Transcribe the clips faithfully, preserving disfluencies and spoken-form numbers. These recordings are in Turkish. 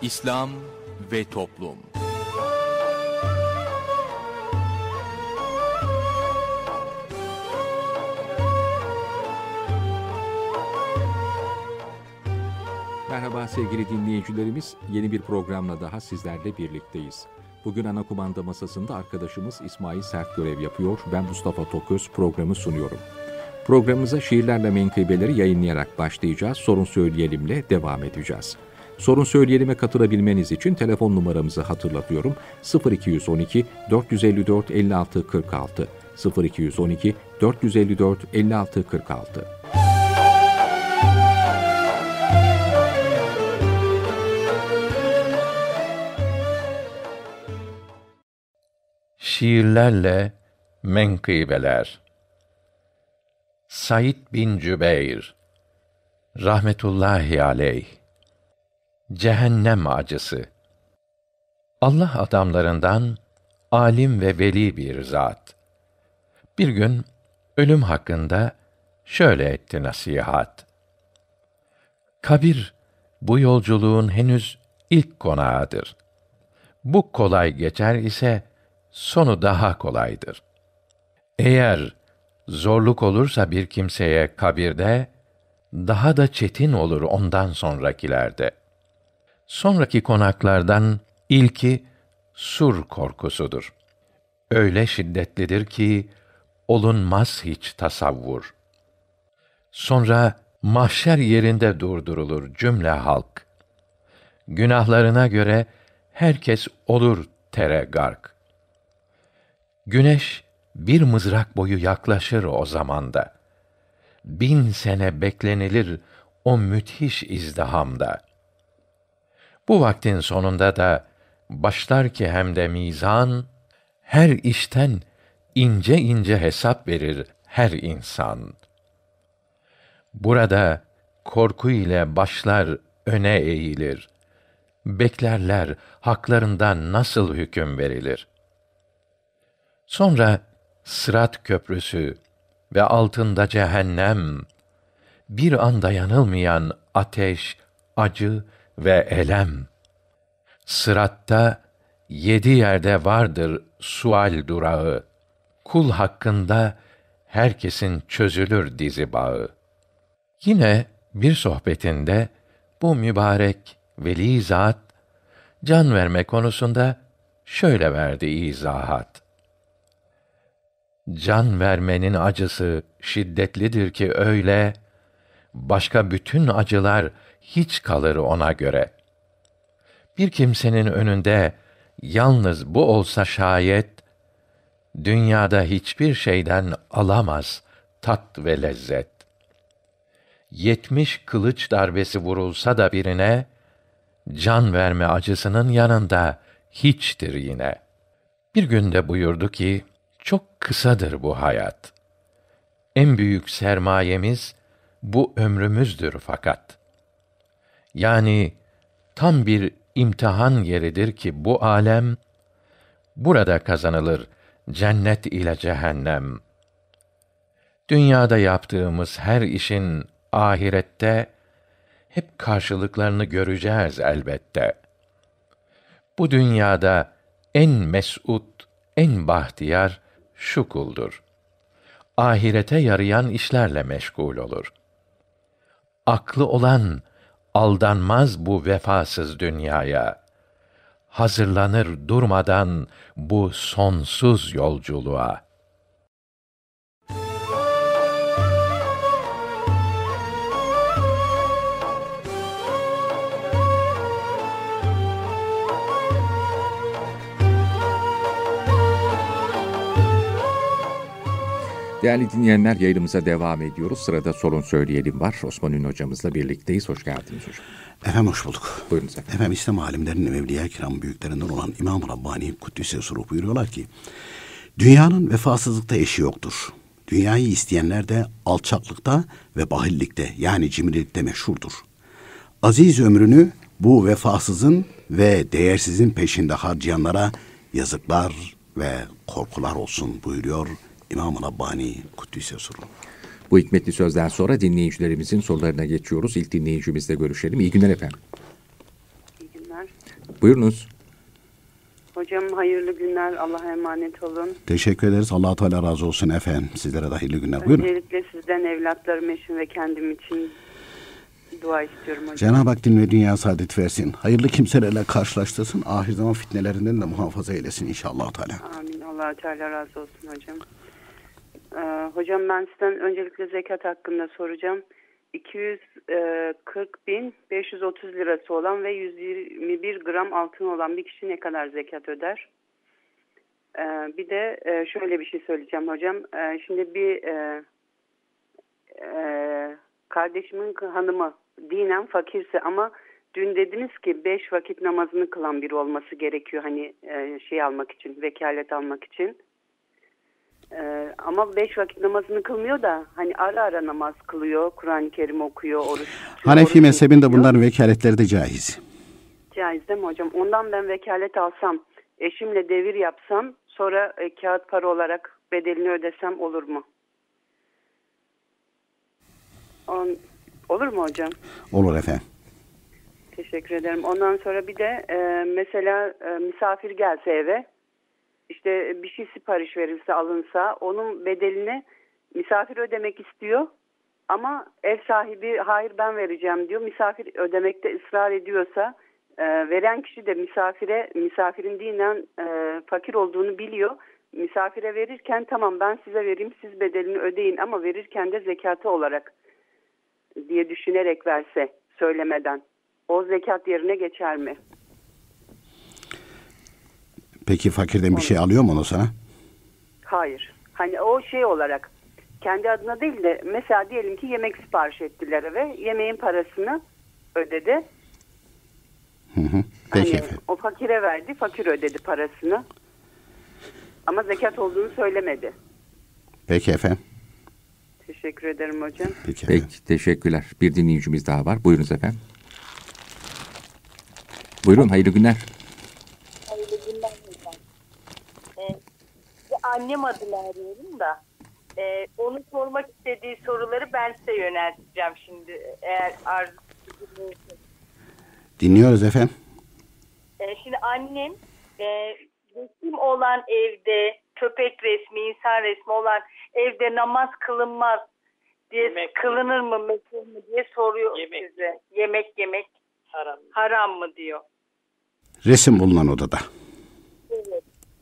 İslam ve Toplum. Merhaba sevgili dinleyicilerimiz, yeni bir programla daha sizlerle birlikteyiz. Bugün ana kumanda masasında arkadaşımız İsmail Sert görev yapıyor, ben Mustafa Toköz programı sunuyorum. Programımıza şiirlerle menkıbeleri yayınlayarak başlayacağız, sorun söyleyelimle devam edeceğiz. Sorun söyleyelim'e katılabilmeniz için telefon numaramızı hatırlatıyorum. sıfır iki on iki dört yüz elli dört elli altı kırk altı sıfır iki on iki dört yüz elli dört elli altı kırk altı. Şiirlerle menkıbeler. Said bin Cübeyr rahmetullahi aleyh. Cehennem acısı. Allah adamlarından alim ve veli bir zat. Bir gün ölüm hakkında şöyle etti nasihat. Kabir bu yolculuğun henüz ilk konağıdır. Bu kolay geçer ise sonu daha kolaydır. Eğer zorluk olursa bir kimseye kabirde, daha da çetin olur ondan sonrakilerde. Sonraki konaklardan ilki sur korkusudur. Öyle şiddetlidir ki olunmaz hiç tasavvur. Sonra mahşer yerinde durdurulur cümle halk. Günahlarına göre herkes olur tere gark. Güneş bir mızrak boyu yaklaşır o zamanda. Bin sene beklenilir o müthiş izdihamda. Bu vaktin sonunda da başlar ki hem de mizan, her işten ince ince hesap verir her insan. Burada korku ile başlar öne eğilir. Beklerler haklarından nasıl hüküm verilir. Sonra Sırat köprüsü ve altında cehennem, bir anda yanılmayan ateş, acı ve elem. Sıratta yedi yerde vardır sual durağı. Kul hakkında herkesin çözülür dizi bağı. Yine bir sohbetinde bu mübarek veli zat can verme konusunda şöyle verdi izahat. Can vermenin acısı şiddetlidir ki öyle, başka bütün acılar hiç kalır ona göre. Bir kimsenin önünde yalnız bu olsa şayet, dünyada hiçbir şeyden alamaz tat ve lezzet. Yetmiş kılıç darbesi vurulsa da birine, can verme acısının yanında hiçtir yine. Bir günde buyurdu ki, çok kısadır bu hayat. En büyük sermayemiz bu ömrümüzdür fakat. Yani tam bir imtihan yeridir ki bu alem, burada kazanılır cennet ile cehennem. Dünyada yaptığımız her işin ahirette hep karşılıklarını göreceğiz elbette. Bu dünyada en mes'ud, en bahtiyar şu kuldur. Ahirete yarayan işlerle meşgul olur. Aklı olan aldanmaz bu vefasız dünyaya. Hazırlanır durmadan bu sonsuz yolculuğa. Değerli dinleyenler, yayınımıza devam ediyoruz. Sırada sorun söyleyelim var. Osman Ünlü hocamızla birlikteyiz. Hoş geldiniz hocam. Efendim hoş bulduk. Buyurun efendim. Efendim İslam alimlerinin ve Evliya-i Kiram büyüklerinden olan İmam-ı Rabbani Kuddise Sırrı buyuruyorlar ki, dünyanın vefasızlıkta eşi yoktur. Dünyayı isteyenler de alçaklıkta ve bahillikte, yani cimrilikte meşhurdur. Aziz ömrünü bu vefasızın ve değersizin peşinde harcayanlara yazıklar ve korkular olsun buyuruyor İmam-ı Rabbani Kuddise Sırrı. Bu hikmetli sözden sonra dinleyicilerimizin sorularına geçiyoruz. İlk dinleyicimizle görüşelim. İyi günler efendim. İyi günler. Buyurunuz. Hocam hayırlı günler. Allah'a emanet olun. Teşekkür ederiz. Allah-u Teala razı olsun efendim. Sizlere de hayırlı günler. Buyurun. Öncelikle sizden, evlatlarım, eşim ve kendim için dua istiyorum hocam. Cenab-ı Hak din ve dünya saadet versin. Hayırlı kimselerle karşılaştırsın. Ahir zaman fitnelerinden de muhafaza eylesin inşallah Teala. Amin. Allah-u Teala razı olsun hocam. Ee, hocam ben sizden öncelikle zekat hakkında soracağım. iki yüz kırk bin beş yüz otuz lirası olan ve yüz yirmi bir gram altın olan bir kişi ne kadar zekat öder? Ee, bir de e, şöyle bir şey söyleyeceğim hocam. Ee, şimdi bir e, e, kardeşimin hanımı dinen fakirse ama dün dediniz ki beş vakit namazını kılan biri olması gerekiyor. Hani e, şey almak için, vekalet almak için. Ee, ama beş vakit namazını kılmıyor da hani ara ara namaz kılıyor, Kur'an-ı Kerim okuyor, oruç tutuyor. Hanefi oruç mezhebinde tutuyor. bunların vekaletleri de caiz. Caiz değil mi hocam? Ondan ben vekalet alsam, eşimle devir yapsam, sonra e, kağıt para olarak bedelini ödesem olur mu? On, olur mu hocam? Olur efendim. Teşekkür ederim. Ondan sonra bir de e, mesela e, misafir gelse eve, İşte bir şey sipariş verilse, alınsa onun bedelini misafir ödemek istiyor. Ama ev sahibi hayır ben vereceğim diyor. Misafir ödemekte ısrar ediyorsa e, veren kişi de misafire, misafirin dinen e, fakir olduğunu biliyor. Misafire verirken tamam ben size vereyim, siz bedelini ödeyin ama verirken de zekatı olarak diye düşünerek verse söylemeden. O zekat yerine geçer mi? Peki fakirden bir şey alıyor mu onu sana? Hayır. Hani o şey olarak kendi adına değil de mesela diyelim ki yemek sipariş ettiler eve. Yemeğin parasını ödedi. Hı hı. Peki Hani efendim. o fakire verdi. Fakir ödedi parasını. Ama zekat olduğunu söylemedi. Peki efendim. Teşekkür ederim hocam. Peki efendim. Peki, teşekkürler. Bir dinleyicimiz daha var. Buyurunuz efendim. Buyurun, hayırlı günler. Hayırlı günler hocam. Ee, annem adını arıyorum da e, onu sormak istediği soruları ben size yönelteceğim şimdi eğer arzu ediyorsanız. Dinliyoruz efendim. E, şimdi annem e, resim olan evde köpek resmi, insan resmi olan evde namaz kılınmaz diye yemek. Kılınır mı, mekruh mu diye soruyor yemek. Size. Yemek yemek haram. Haram mı diyor. Resim bulunan odada. Evet.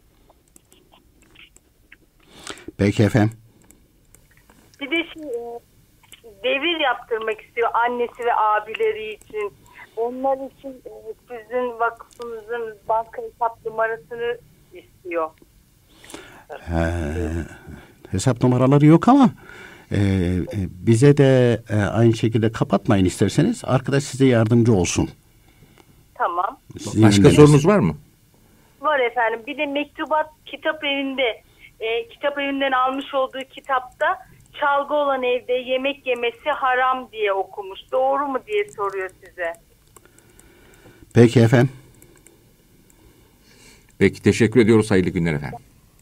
Peki efendim. Bir de şimdi devir yaptırmak istiyor annesi ve abileri için. Onlar için e, sizin vakfınızın banka hesap numarasını istiyor. He, hesap numaraları yok ama e, e, bize de e, aynı şekilde kapatmayın isterseniz. Arkadaş size yardımcı olsun. Tamam. Sizin Başka önünde- sorunuz var mı? Var efendim. Bir de mektubat kitap evinde e, kitap evinden almış olduğu kitapta çalgı olan evde yemek yemesi haram diye okumuş. Doğru mu diye soruyor size. Peki efendim. Peki, teşekkür ediyoruz. Hayırlı günler efendim.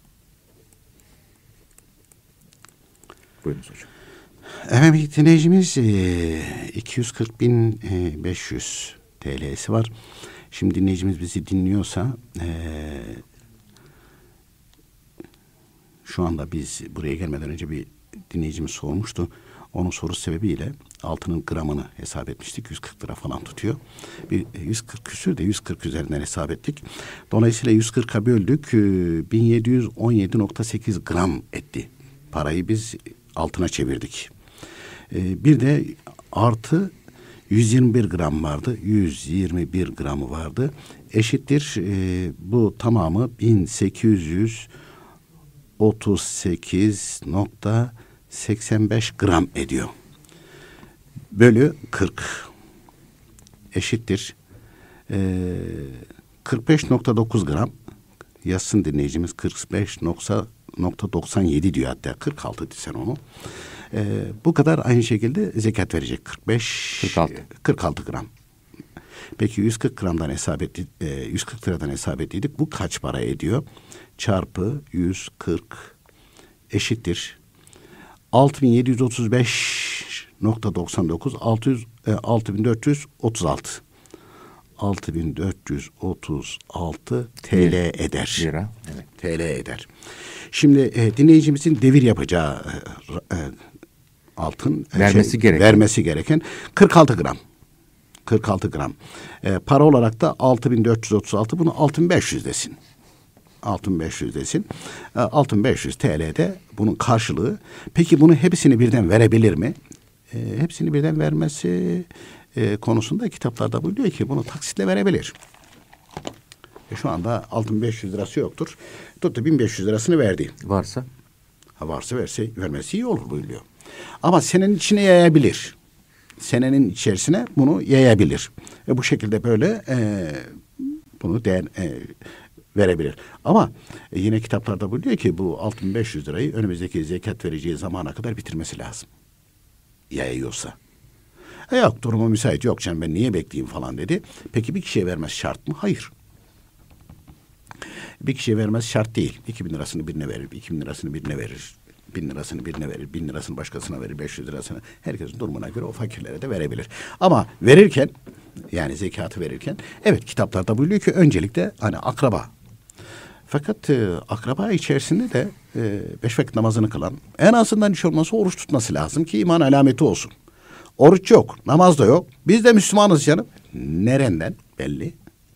Buyurunuz hocam. Efendim dinleyicimiz e, iki yüz kırk bin beş yüz T L'si var. Şimdi dinleyicimiz bizi dinliyorsa e, şu anda biz buraya gelmeden önce bir dinleyicimiz sormuştu. Onun sorusu sebebiyle altının gramını hesap etmiştik. yüz kırk lira falan tutuyor. Bir yüz kırk küsür de yüz kırk üzerinden hesap ettik. Dolayısıyla yüz kırka böldük. bin yedi yüz on yedi nokta sekiz gram etti. Parayı biz altına çevirdik. Bir de artı yüz yirmi bir gram vardı. yüz yirmi bir gramı vardı. Eşittir bu tamamı bin sekiz yüz otuz sekiz nokta seksen beş gram ediyor. Bölü kırk eşittir ee, kırk beş nokta dokuz gram. Yazsın dinleyicimiz, kırk beş nokta doksan yedi diyor, hatta kırk altı desen onu. Ee, bu kadar aynı şekilde zekat verecek. kırk beş kırk altı kırk altı gram. Peki yüz kırk gramdan hesap etti, e, yüz kırk liradan hesap ettiydik. Bu kaç para ediyor? Çarpı yüz kırk eşittir altı bin yedi yüz otuz beş nokta doksan dokuz, altı yüz, e, altı bin dört yüz otuz altı. altı bin dört yüz otuz altı T L eder. Lira. Evet. T L eder. Şimdi e, dinleyicimizin devir yapacağı e, e, altın e, vermesi, şey, gereken. vermesi gereken kırk altı gram. kırk altı gram. E, para olarak da altı bin dört yüz otuz altı, bunu altı bin beş yüz desin. altı bin beş yüz desin. E, altı bin beş yüz T L'de bunun karşılığı. Peki bunu hepsini birden verebilir mi? E, hepsini birden vermesi e, konusunda kitaplarda buyuruyor ki bunu taksitle verebilir. E, şu anda altı bin beş yüz lirası yoktur. Tuttu bin beş yüz lirasını verdi. Varsa? Ha, varsa verse, vermesi iyi olur buyuruyor. Ama senenin içine yayabilir. Senenin içerisine bunu yayabilir. E, bu şekilde böyle e, bunu değer e, verebilir. Ama e, yine kitaplarda buyuruyor ki bu altı bin beş yüz lirayı önümüzdeki zekat vereceği zamana kadar bitirmesi lazım. Yayıyorsa. E, yok durumu müsait, yok canım ben niye bekleyeyim falan dedi. Peki bir kişiye vermesi şart mı? Hayır. Bir kişiye vermesi şart değil. iki bin lirasını birine verir, iki bin lirasını birine verir. Bin lirasını birine verir, bin lirasını başkasına verir, beş yüz lirasını herkesin durumuna göre o fakirlere de verebilir. Ama verirken, yani zekatı verirken, evet kitaplarda buyuruyor ki öncelikle hani akraba. Fakat e, akraba içerisinde de e, beş vakit namazını kılan, en azından hiç olmazsa oruç tutması lazım ki iman alameti olsun. Oruç yok, namaz da yok. Biz de Müslümanız canım. Nereden belli?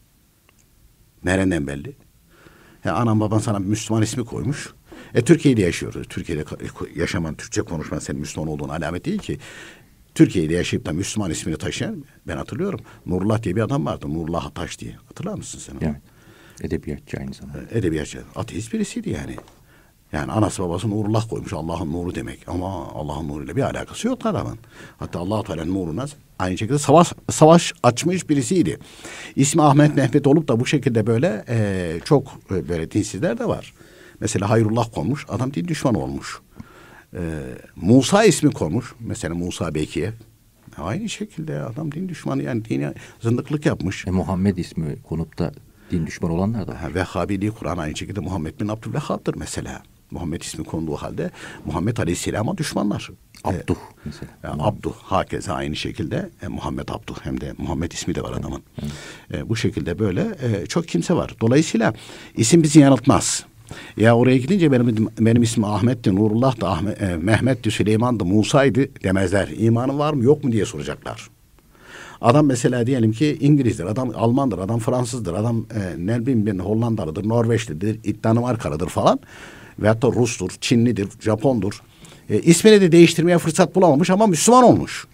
Nereden belli? Ya anan baban sana Müslüman ismi koymuş. E Türkiye'de yaşıyoruz. Türkiye'de yaşaman, Türkçe konuşman senin Müslüman olduğun alamet değil ki. Türkiye'de yaşayıp da Müslüman ismini taşıyan, ben hatırlıyorum. Nurullah diye bir adam vardı. Nurullah Ataş diye. Hatırlar mısın sen onu? Evet. Edebiyatçı aynı zamanda. Edebiyatçı. Ateist birisiydi yani. Yani anası babası Nurullah koymuş. Allah'ın nuru demek. Ama Allah'ın nuruyla bir alakası yok adamın. Hatta Allah-u Teala'nın nuruna aynı şekilde savaş savaş açmış birisiydi. İsmi Ahmet Mehmet olup da bu şekilde böyle e, çok e, böyle dinsizler de var. Mesela Hayrullah konmuş. Adam din düşmanı olmuş. E, Musa ismi konmuş. Mesela Musa Bekiye. Aynı şekilde adam din düşmanı, yani dini zındıklık yapmış. E, Muhammed ismi konup da din düşmanı olanlar da var. Vehhabiliği Kur'an aynı şekilde Muhammed bin Abdülvehhab'dır mesela. Muhammed ismi konduğu halde Muhammed Aleyhisselam'a düşmanlar. Abduh e, mesela. E, Abduh hakeza aynı şekilde e, Muhammed Abduh, hem de Muhammed ismi de var adamın. Evet, evet. E, bu şekilde böyle e, çok kimse var. Dolayısıyla isim bizi yanıltmaz. Ya oraya gidince benim benim ismim Ahmet'ti, Nurullah da Ahmet, e, Mehmet'ti, Süleyman'dı, Musa'ydı demezler. İmanın var mı yok mu diye soracaklar. Adam mesela diyelim ki İngilizdir, adam Almandır, adam Fransızdır, adam e, ne bileyim ben Hollandalıdır, Norveçlidir, Danimarkalıdır falan. Veyahut da Rus'tur, Çinlidir, Japondur. E, ismini de değiştirmeye fırsat bulamamış ama Müslüman olmuş.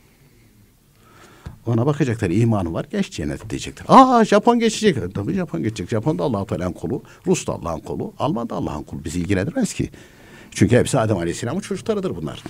Ona bakacaklar, imanı var, geç cennet diyecekler. Aa Japon geçecek. Tabii Japon geçecek. Japon da Allah-u Teala'nın kulu, Rus da Allah'ın kulu, Alman da Allah'ın kulu. Bizi ilgilendirmez ki. Çünkü hepsi Adem Aleyhisselam'ın çocuklarıdır bunlar.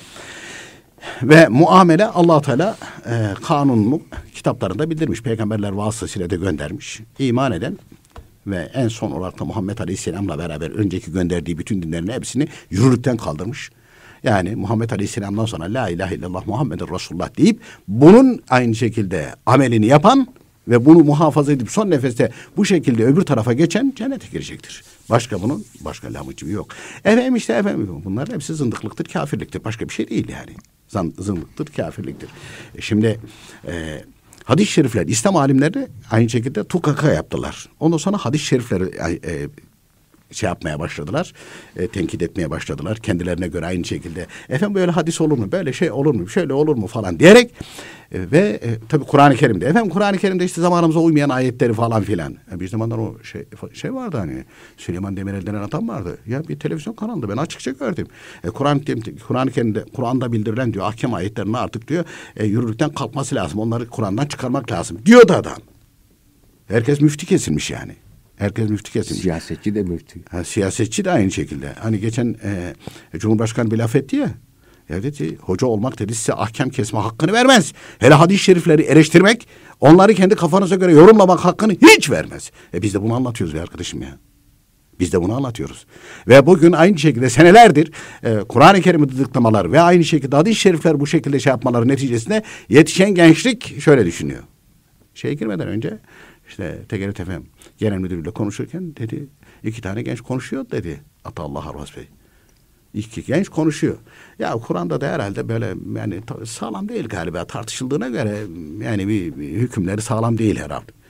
Ve muamele Allah-u Teala e, kanununu kitaplarında bildirmiş. Peygamberler vasıtasıyla da göndermiş. İman eden ve en son olarak da Muhammed Aleyhisselam'la beraber önceki gönderdiği bütün dinlerin hepsini yürürlükten kaldırmış. Yani Muhammed Aleyhisselam'dan sonra La ilahe illallah Muhammeden Resulullah deyip bunun aynı şekilde amelini yapan ve bunu muhafaza edip son nefeste bu şekilde öbür tarafa geçen cennete girecektir. Başka bunun başka lamıcı yok. Efendim işte efendim bunlar hepsi zındıklıktır, kafirliktir. Başka bir şey değil yani. Zındıktır, kafirliktir. E şimdi e, hadis-i şerifler, İslam alimleri aynı şekilde tukaka yaptılar. Ondan sonra hadis-i şerifleri e, şey yapmaya başladılar, e, tenkit etmeye başladılar. Kendilerine göre aynı şekilde efendim böyle hadis olur mu, böyle şey olur mu, şöyle olur mu falan diyerek e, ve e, tabii Kur'an-ı Kerim'de efendim Kur'an-ı Kerim'de işte zamanımıza uymayan ayetleri falan filan. E, bir zamanlar o şey şey vardı hani Süleyman Demirel denen adam vardı. Ya bir televizyon kanalında ben açıkça gördüm. E, Kur'an Kur'an-ı Kerim'de Kur'an'da bildirilen diyor ahkam ayetlerini artık diyor e, yürürlükten kalkması lazım. Onları Kur'an'dan çıkarmak lazım diyordu adam. Herkes müftü kesilmiş yani. Herkes müftü kesilmiş. Siyasetçi de müftü. Ha, siyasetçi de aynı şekilde. Hani geçen e, Cumhurbaşkanı bir laf etti ya. Ya dedi hoca olmak dedi size ahkam kesme hakkını vermez. Hele hadis-i şerifleri eleştirmek, onları kendi kafanıza göre yorumlamak hakkını hiç vermez. E biz de bunu anlatıyoruz be arkadaşım ya. Biz de bunu anlatıyoruz. Ve bugün aynı şekilde senelerdir e, Kur'an-ı Kerim'i dıdıklamalar ve aynı şekilde hadis-i şerifler bu şekilde şey yapmaları neticesinde yetişen gençlik şöyle düşünüyor. Şeye girmeden önce İşte T G R T F M genel müdürüyle konuşurken dedi iki tane genç konuşuyor dedi Atallah Arvaz Bey. İki genç konuşuyor. Ya Kur'an'da da herhalde böyle yani sağlam değil galiba tartışıldığına göre yani bir, bir hükümleri sağlam değil herhalde.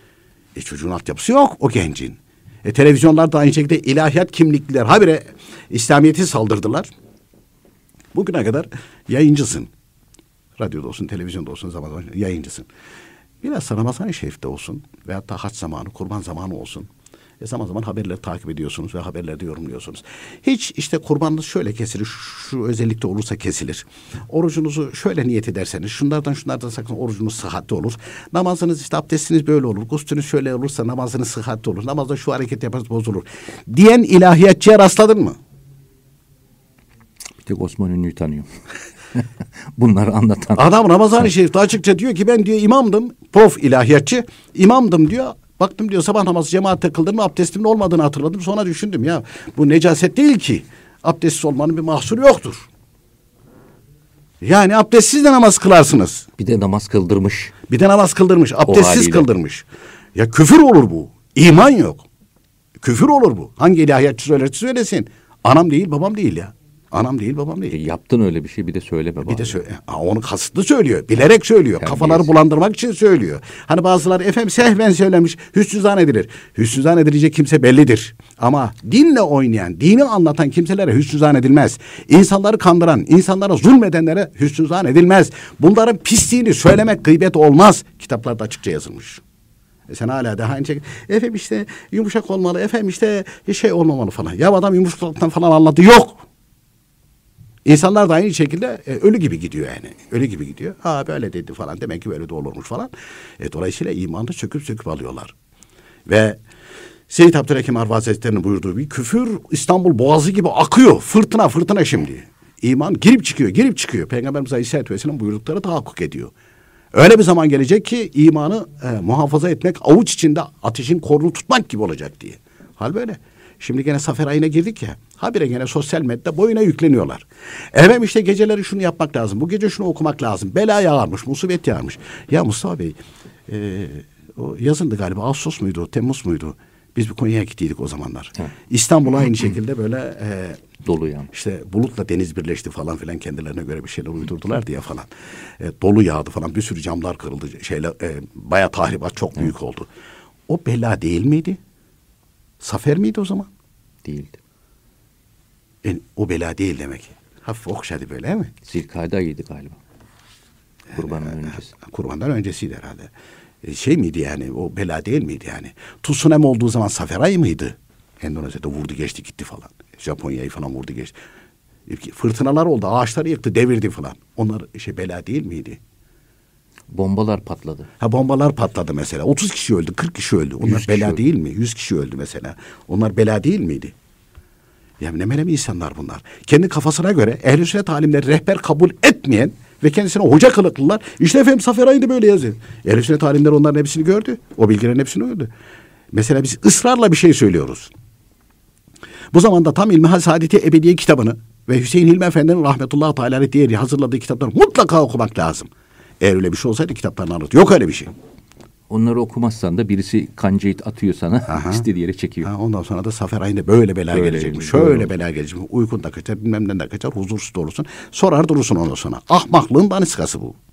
E çocuğun altyapısı yok o gencin. E televizyonlar da aynı şekilde ilahiyat kimlikliler habire İslamiyet'i saldırdılar. Bugüne kadar yayıncısın. Radyoda olsun, televizyonda olsun, zaman zaman yayıncısın. Biraz Ramazan-ı Şerif'te olsun veyahut da hac zamanı, kurban zamanı olsun. E zaman zaman haberleri takip ediyorsunuz ve haberlerde yorumluyorsunuz. Hiç işte kurbanınız şöyle kesilir, şu özellikle olursa kesilir. Orucunuzu şöyle niyet ederseniz, şunlardan şunlardan sakın orucunuz sıhhatli olur. Namazınız işte abdestiniz böyle olur, guslünüz şöyle olursa namazınız sıhhatli olur. Namazda şu hareket yaparsanız bozulur. Diyen ilahiyatçıya rastladın mı? Bir tek Osman Ünlü'yü tanıyorum. Bunları anlatan. Adam Ramazan-ı Şerif'te açıkça diyor ki ben diyor imamdım, prof ilahiyatçı, imamdım diyor. Baktım diyor sabah namazı cemaatte kıldım, abdestimin olmadığını hatırladım. Sonra düşündüm ya bu necaset değil ki. Abdestsiz olmanın bir mahsuru yoktur. Yani abdestsiz de namaz kılarsınız. Bir de namaz kıldırmış. Bir de namaz kıldırmış, abdestsiz haliyle. kıldırmış. Ya küfür olur bu. İman yok. Küfür olur bu. Hangi ilahiyatçı söylerse söylesin. Anam değil babam değil ya. Anam değil babam değil. E, yaptın öyle bir şey bir de söyleme. Bir de söyle, onu kasıtlı söylüyor. Bilerek söylüyor. Terbiyesiz. Kafaları bulandırmak için söylüyor. Hani bazıları efendim sehven söylemiş. Hüsnü zannedilir. Hüsnü zannedilecek kimse bellidir. Ama dinle oynayan, dini anlatan kimselere hüsnü zannedilmez. İnsanları kandıran, insanlara zulmedenlere hüsnü zannedilmez. Bunların pisliğini söylemek gıybet olmaz. Kitaplarda açıkça yazılmış. E sen hala daha aynı şekilde efendim işte yumuşak olmalı, efendim işte şey olmamalı falan. Ya adam yumuşaklıktan falan anladı. Yok. İnsanlar da aynı şekilde e, ölü gibi gidiyor yani. Ölü gibi gidiyor. Ha böyle dedi falan. Demek ki böyle de olurmuş falan. E, dolayısıyla imanı söküp söküp alıyorlar. Ve Seyyid Abdülhakim Arva Hazretleri'nin buyurduğu bir küfür İstanbul Boğazı gibi akıyor. Fırtına fırtına şimdi. İman girip çıkıyor, girip çıkıyor. Peygamberimiz Aleyhisselatü Vesselam buyrukları tahakkuk ediyor. Öyle bir zaman gelecek ki imanı e, muhafaza etmek avuç içinde ateşin korunu tutmak gibi olacak diye. Hal böyle. Şimdi gene Safer ayına girdik ya. Habire gene sosyal medyada boyuna yükleniyorlar. Efendim işte geceleri şunu yapmak lazım. Bu gece şunu okumak lazım. Bela yağarmış, musibet yağarmış. Ya Mustafa Bey, e, o yazındı galiba. Ağustos muydu, Temmuz muydu? Biz bir Konya'ya gittiydik o zamanlar. Hı. İstanbul'a aynı şekilde böyle e, dolu yani. İşte bulutla deniz birleşti falan filan kendilerine göre bir şeyler uydurdular diye falan. E, dolu yağdı falan. Bir sürü camlar kırıldı. Şeyler, e, bayağı tahribat çok büyük Hı. oldu. O bela değil miydi? Safer miydi o zaman? Değildi. Yani o bela değil demek. Hafif okşadı böyle değil mi? Zilkade ayıydı galiba. Kurbanın ee, öncesi. Kurbandan öncesiydi herhalde. Ee, şey miydi yani o bela değil miydi yani? Tsunami olduğu zaman Safer ayı mıydı? Endonezya'da vurdu geçti gitti falan. Japonya'yı falan vurdu geçti. Fırtınalar oldu, ağaçları yıktı, devirdi falan. Onlar şey bela değil miydi? Bombalar patladı. Ha bombalar patladı mesela. otuz kişi öldü, kırk kişi öldü. Onlar bela öldü. Değil mi? yüz kişi öldü mesela. Onlar bela değil miydi? Ya ne melem insanlar bunlar. Kendi kafasına göre ehl-i sünnet alimleri rehber kabul etmeyen ve kendisine hoca kılıklılar. İşte efendim Safer ayında böyle yazıyor. Ehl-i sünnet alimleri onların hepsini gördü. O bilgilerin hepsini gördü. Mesela biz ısrarla bir şey söylüyoruz. Bu zamanda tam İlmihal Saadeti Ebediye kitabını ve Hüseyin Hilmi Efendi'nin rahmetullahi teala diğeri hazırladığı kitapları mutlaka okumak lazım. Eğer öyle bir şey olsaydı kitaplarını anlat. Yok öyle bir şey. Onları okumazsan da birisi kancayı atıyor sana. Aha. istediği yere çekiyor. Ha, ondan sonra da Safer ayında böyle bela böyle gelecekmiş. Şöyle bela gelecekmiş. Uykun da kaçar, bilmem ne de kaçar, huzursuz olursun. Sorar durursun ondan sonra. Ahmaklığın daniskası bu.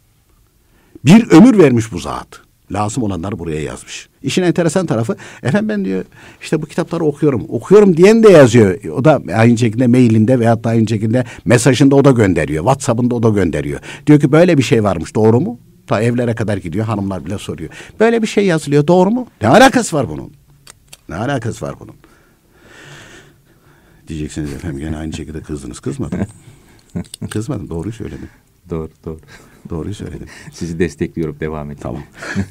Bir ömür vermiş bu zat. Lazım olanları buraya yazmış. İşin enteresan tarafı, efendim ben diyor işte bu kitapları okuyorum. Okuyorum diyen de yazıyor. O da aynı şekilde mailinde veyahut da aynı şekilde mesajında o da gönderiyor. WhatsApp'ında o da gönderiyor. Diyor ki böyle bir şey varmış, doğru mu? Ta evlere kadar gidiyor, hanımlar bile soruyor. Böyle bir şey yazılıyor, doğru mu? Ne alakası var bunun? Ne alakası var bunun? Diyeceksiniz efendim gene aynı şekilde kızdınız. Kızmadım. Kızmadım, doğruyu söyledim. Doğru, doğru. Doğruyu söyledim. Sizi destekliyorum, devam edin. Tamam.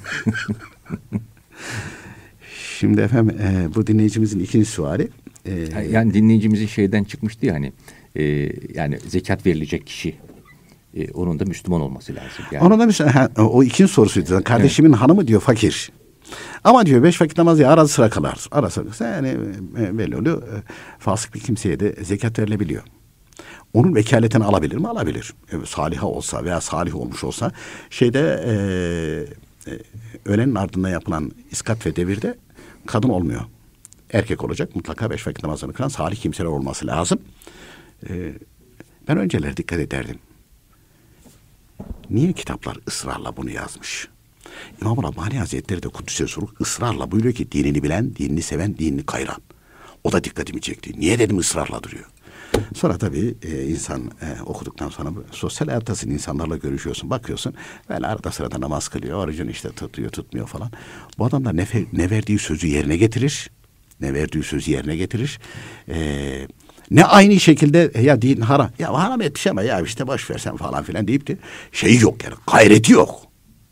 Şimdi efendim e, bu dinleyicimizin ikinci suali. E, yani dinleyicimizin şeyden çıkmıştı ya hani e, yani zekat verilecek kişi. E, onun da Müslüman olması lazım. Yani. Onun da Müslüman. Ha, o ikinci sorusuydu. Kardeşimin evet. hanımı diyor fakir. Ama diyor beş vakit namaz ya arada sıra kalar. Ara sıra yani e, belli oluyor. E, fasık bir kimseye de zekat verilebiliyor. Onun vekaletini alabilir mi? Alabilir. E, saliha olsa veya salih olmuş olsa şeyde e, e, öğlenin ardından yapılan iskat ve devirde kadın olmuyor. Erkek olacak. Mutlaka beş vakit namazını kılan salih kimseler olması lazım. E, ben önceleri dikkat ederdim. Niye kitaplar ısrarla bunu yazmış? İmam Rabbani Hazretleri de Kuddüs'e sorup ısrarla buyuruyor ki dinini bilen, dinini seven, dinini kayıran. O da dikkatimi çekti. Niye dedim ısrarla duruyor. Sonra tabii e, insan e, okuduktan sonra sosyal hayattasın, insanlarla görüşüyorsun, bakıyorsun. Böyle arada sırada namaz kılıyor, orucunu işte tutuyor, tutmuyor falan. Bu adam da ne, ne verdiği sözü yerine getirir. Ne verdiği sözü yerine getirir. Eee Ne aynı şekilde ya din haram. Ya haram etmiş ama ya işte boş versen falan filan deyip de şeyi yok yani, gayreti yok.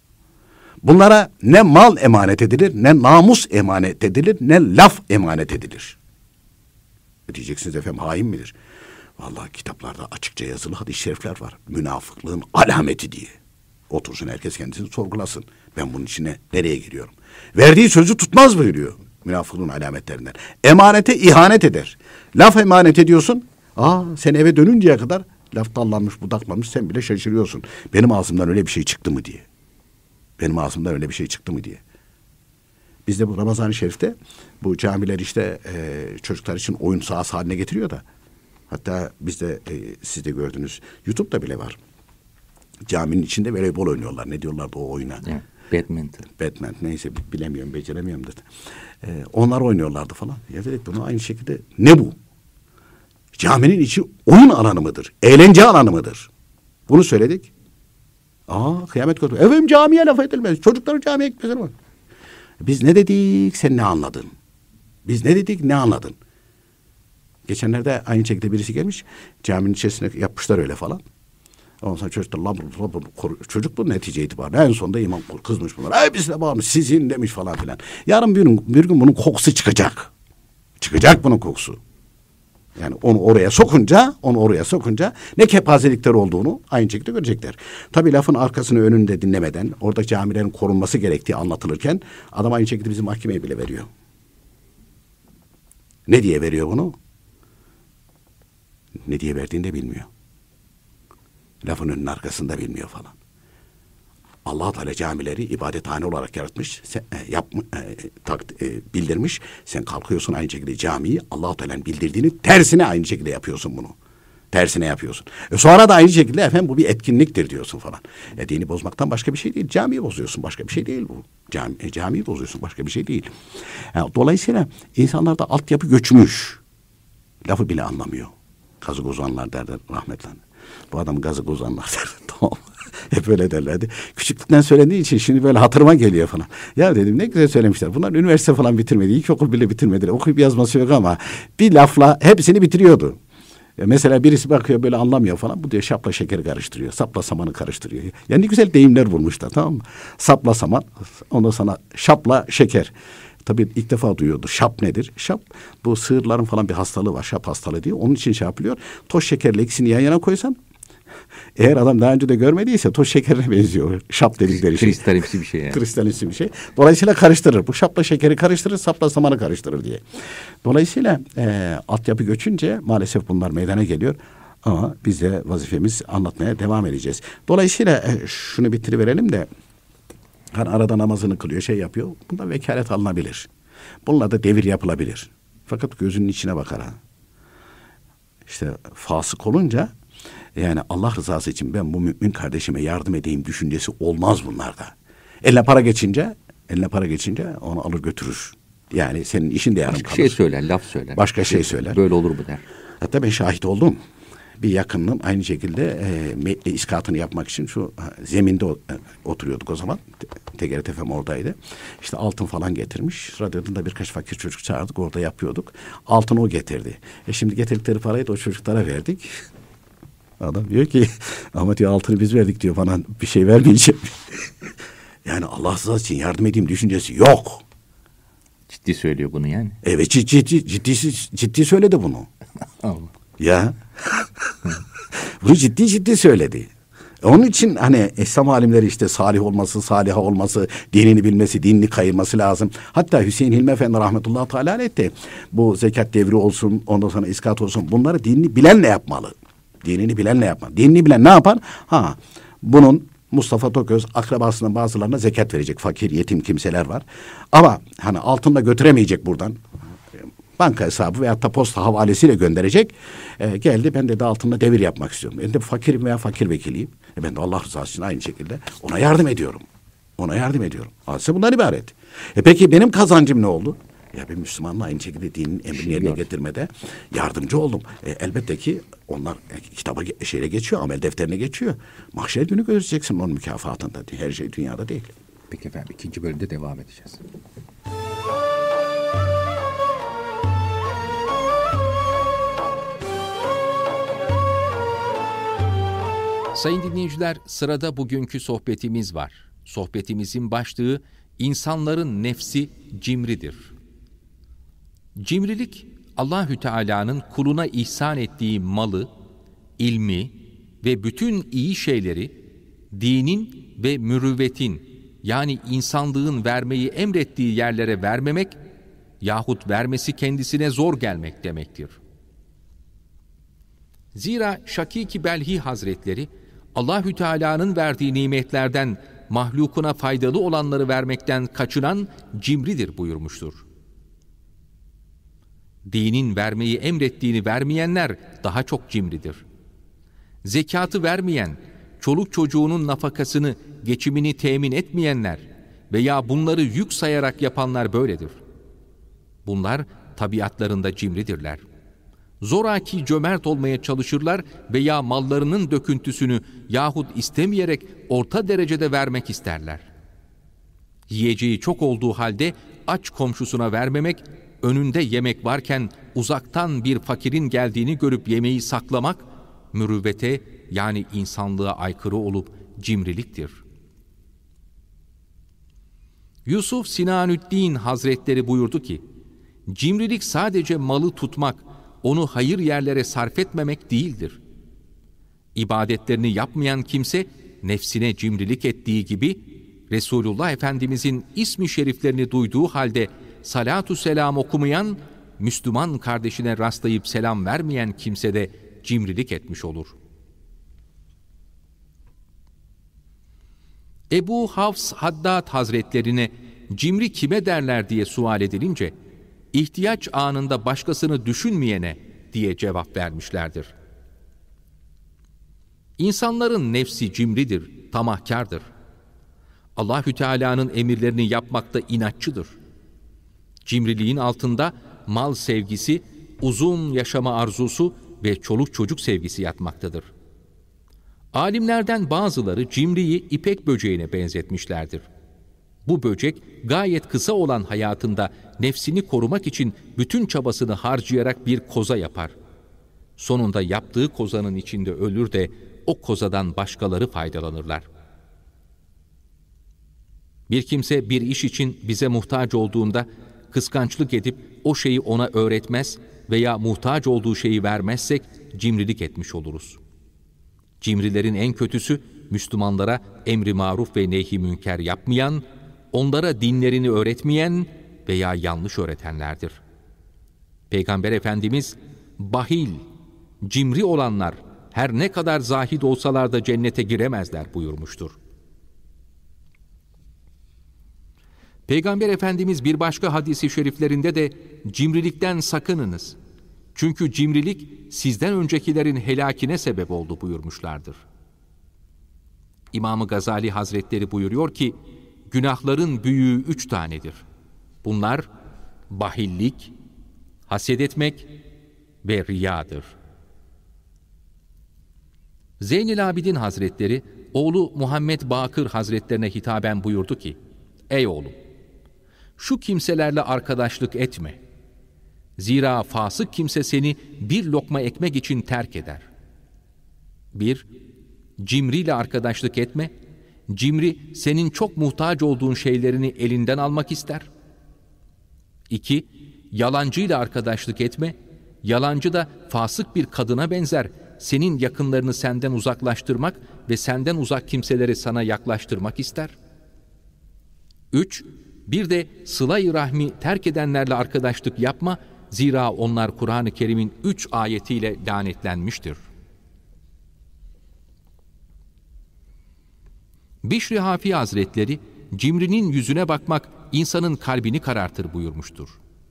Bunlara ne mal emanet edilir, ne namus emanet edilir, ne laf emanet edilir. Diyeceksiniz efendim hain midir? Vallahi kitaplarda açıkça yazılı hadis-i şerifler var. Münafıklığın alameti diye. Otursun herkes kendisini sorgulasın. Ben bunun içine nereye giriyorum? Verdiği sözü tutmaz buyuruyor. Münafıklığın alametlerinden. Emanete ihanet eder. Laf emanet ediyorsun. Aa, sen eve dönünceye kadar laf dallanmış budaklanmış, sen bile şaşırıyorsun. Benim ağzımdan öyle bir şey çıktı mı diye. Benim ağzımdan öyle bir şey çıktı mı diye. Bizde bu Ramazan-ı Şerif'te bu camiler işte e, çocuklar için oyun sahası haline getiriyor da. Hatta bizde e, siz de gördünüz, YouTube'da bile var. Caminin içinde voleybol oynuyorlar. Ne diyorlardı o oyuna? Evet, badminton. Badminton neyse bilemiyorum, beceremiyorum dedi. Ee, onlar oynuyorlardı falan. Ya dedik bunu aynı şekilde ne bu? Caminin içi oyun alanı mıdır? Eğlence alanı mıdır? Bunu söyledik. Aa, kıyamet koptu. Efendim camiye laf edilmez. Çocukları camiye gitmesin mi? Biz ne dedik, sen ne anladın? Biz ne dedik, ne anladın? Geçenlerde aynı şekilde birisi gelmiş. Caminin içerisine yapmışlar öyle falan. Ondan sonra çocuklar labur labur çocuk bu netice itibariyle en sonunda imam kızmış bunlar. Hepsine bağırmış, sizin demiş falan filan. Yarın bir gün, bir gün bunun kokusu çıkacak. Çıkacak bunun kokusu. Yani onu oraya sokunca, onu oraya sokunca ne kepazelikler olduğunu aynı şekilde görecekler. Tabii lafın arkasını önünde dinlemeden, orada camilerin korunması gerektiği anlatılırken adam aynı şekilde bizi mahkemeye bile veriyor. Ne diye veriyor bunu? Ne diye verdiğini de bilmiyor. Lafın önünün arkasında bilmiyor falan. Allah Teala camileri ibadethane olarak yaratmış, sen, e, yap, e, tak, e, bildirmiş. Sen kalkıyorsun aynı şekilde camiyi Allah Teala'nın bildirdiğini tersine aynı şekilde yapıyorsun bunu. Tersine yapıyorsun. E sonra da aynı şekilde efendim bu bir etkinliktir diyorsun falan. E, dini bozmaktan başka bir şey değil. Camiyi bozuyorsun, başka bir şey değil bu. Cami, e, camiyi bozuyorsun, başka bir şey değil. Yani, dolayısıyla insanlarda altyapı göçmüş. Lafı bile anlamıyor. Kazık uzanlar derler rahmetli. Bu adam gazı ozanlar derdi. Tamam. Hep öyle derlerdi. Küçüklükten söylendiği için şimdi böyle hatırıma geliyor falan. Ya dedim ne güzel söylemişler. Bunlar üniversite falan bitirmedi. İlkokul bile bitirmediler. Okuyup yazması yok ama bir lafla hepsini bitiriyordu. Mesela birisi bakıyor böyle anlamıyor falan. Bu diyor şapla şekeri karıştırıyor. Sapla samanı karıştırıyor. Yani ne güzel deyimler bulmuşlar, tamam mı? Sapla saman, ondan sonra şapla şeker. Tabii ilk defa duyuyordu. Şap nedir? Şap bu sığırların falan bir hastalığı var. Şap hastalığı diye. Onun için şey yapılıyor. Toz şekerle ikisini yan yana koysan, eğer adam daha önce de görmediyse toz şekerine benziyor. Şap dedikleri şey. Kristalimsi bir şey yani. Kristalimsi bir şey. Dolayısıyla karıştırır. Bu şapla şekeri karıştırır, sapla samanı karıştırır diye. Dolayısıyla e, altyapı göçünce maalesef bunlar meydana geliyor. Ama biz de vazifemiz anlatmaya devam edeceğiz. Dolayısıyla e, şunu bitiriverelim de hani arada namazını kılıyor, şey yapıyor. Bundan vekalet alınabilir. Bununla da devir yapılabilir. Fakat gözünün içine bakar ha. İşte fasık olunca yani Allah rızası için ben bu mümin kardeşime yardım edeyim düşüncesi olmaz bunlarda. Eline para geçince, eline para geçince onu alır götürür. Yani senin işin de yarım Başka kalır. şey söyler, laf söyler. Başka şey söyler. Böyle olur mu der. Hatta ben şahit oldum. Bir yakınım aynı şekilde e, iskatını yapmak için şu zeminde o, e, oturuyorduk o zaman. T G R T F M oradaydı. İşte altın falan getirmiş. Radyodan da birkaç fakir çocuk çağırdık, orada yapıyorduk. Altını o getirdi. E şimdi getirdikleri parayı da o çocuklara verdik. Adam diyor ki ama diyor altını biz verdik diyor, bana bir şey vermeyeceğim. Yani Allah rızası için yardım edeyim düşüncesi yok. Ciddi söylüyor bunu yani. Evet ciddi ciddi, ciddi, ciddi söyledi bunu. Allah. Ya. Bunu ciddi ciddi söyledi. Onun için hani İslam alimleri işte salih olması, saliha olması, dinini bilmesi, dinini kayırması lazım. Hatta Hüseyin Hilmi Efendi rahmetullahi teala aleyhi bu zekat devri olsun, ondan sonra iskat olsun, bunları dinini bilenle yapmalı. Dinini bilenle yapmalı. Dinini bilen ne yapar? Ha, bunun Mustafa Toköz akrabasının bazılarına zekat verecek. Fakir, yetim kimseler var. Ama hani altın da götüremeyecek buradan. Banka hesabı veya da posta havalesiyle gönderecek. E, geldi ben de, de altında devir yapmak istiyorum. Ben de fakirim veya fakir vekiliyim. E, ben de Allah rızası için aynı şekilde ona yardım ediyorum. Ona yardım ediyorum. Hadise bundan ibaret. E peki benim kazancım ne oldu? Ya ben Müslümanla aynı şekilde dinin emrini yerine getirmede yardımcı oldum. E, elbette ki onlar e, kitaba şeyle geçiyor, amel defterine geçiyor. Mahşer günü göreceksin onun mükafatında. Her şey dünyada değil. Peki efendim, ikinci bölümde devam edeceğiz. Sayın dinleyiciler, sırada bugünkü sohbetimiz var. Sohbetimizin başlığı, insanların nefsi cimridir. Cimrilik, Allahü Teala'nın kuluna ihsan ettiği malı, ilmi ve bütün iyi şeyleri dinin ve mürüvvetin, yani insanlığın vermeyi emrettiği yerlere vermemek yahut vermesi kendisine zor gelmek demektir. Zira Şakîk-i Belhi Hazretleri Allahü Teala'nın verdiği nimetlerden mahlukuna faydalı olanları vermekten kaçınan cimridir buyurmuştur. Dinin vermeyi emrettiğini vermeyenler daha çok cimridir. Zekatı vermeyen, çoluk çocuğunun nafakasını, geçimini temin etmeyenler veya bunları yük sayarak yapanlar böyledir. Bunlar tabiatlarında cimridirler. Zoraki cömert olmaya çalışırlar veya mallarının döküntüsünü yahut istemeyerek orta derecede vermek isterler. Yiyeceği çok olduğu halde aç komşusuna vermemek, önünde yemek varken uzaktan bir fakirin geldiğini görüp yemeği saklamak, mürüvvete yani insanlığa aykırı olup cimriliktir. Yusuf Sinanüddin Hazretleri buyurdu ki, cimrilik sadece malı tutmak, onu hayır yerlere sarf etmemek değildir. İbadetlerini yapmayan kimse, nefsine cimrilik ettiği gibi, Resulullah Efendimizin ismi şeriflerini duyduğu halde salatu selam okumayan, Müslüman kardeşine rastlayıp selam vermeyen kimse de cimrilik etmiş olur. Ebu Hafs Haddad Hazretlerine cimri kime derler diye sual edilince, ihtiyaç anında başkasını düşünmeyene diye cevap vermişlerdir. İnsanların nefsi cimridir, tamahkardır. Allahü Teala'nın emirlerini yapmakta inatçıdır. Cimriliğin altında mal sevgisi, uzun yaşama arzusu ve çoluk çocuk sevgisi yatmaktadır. Alimlerden bazıları cimriyi ipek böceğine benzetmişlerdir. Bu böcek gayet kısa olan hayatında nefsini korumak için bütün çabasını harcayarak bir koza yapar. Sonunda yaptığı kozanın içinde ölür de o kozadan başkaları faydalanırlar. Bir kimse bir iş için bize muhtaç olduğunda kıskançlık edip o şeyi ona öğretmez veya muhtaç olduğu şeyi vermezsek cimrilik etmiş oluruz. Cimrilerin en kötüsü Müslümanlara emri maruf ve nehy-i münker yapmayan, onlara dinlerini öğretmeyen veya yanlış öğretenlerdir. Peygamber Efendimiz, bahil, cimri olanlar her ne kadar zahid olsalar da cennete giremezler buyurmuştur. Peygamber Efendimiz bir başka hadisi şeriflerinde de cimrilikten sakınınız. Çünkü cimrilik sizden öncekilerin helakine sebep oldu buyurmuşlardır. İmam-ı Gazali Hazretleri buyuruyor ki, günahların büyüğü üç tanedir. Bunlar bahillik, haset etmek ve riyadır. Zeynel Abidin Hazretleri, oğlu Muhammed Bakır Hazretlerine hitaben buyurdu ki, ey oğlum, şu kimselerle arkadaşlık etme. Zira fasık kimse seni bir lokma ekmek için terk eder. Bir, cimriyle arkadaşlık etme. Cimri, senin çok muhtaç olduğun şeylerini elinden almak ister. İki, yalancıyla arkadaşlık etme. Yalancı da fasık bir kadına benzer. Senin yakınlarını senden uzaklaştırmak ve senden uzak kimseleri sana yaklaştırmak ister. Üç, bir de sıla-i rahmi terk edenlerle arkadaşlık yapma. Zira onlar Kur'an-ı Kerim'in üç ayetiyle lanetlenmiştir. Bişri Hafi Hazretleri, cimrinin yüzüne bakmak insanın kalbini karartır buyurmuştur.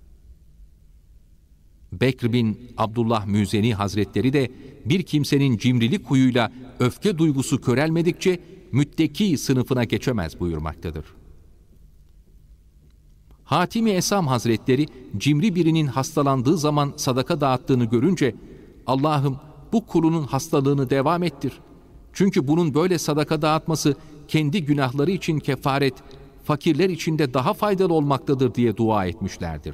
Bekr bin Abdullah Müzeni Hazretleri de bir kimsenin cimrilik huyuyla öfke duygusu körelmedikçe mütteki sınıfına geçemez buyurmaktadır. Hatimi Esam Hazretleri, cimri birinin hastalandığı zaman sadaka dağıttığını görünce, Allah'ım bu kulunun hastalığını devam ettir. Çünkü bunun böyle sadaka dağıtması kendi günahları için kefaret, fakirler için de daha faydalı olmaktadır diye dua etmişlerdir.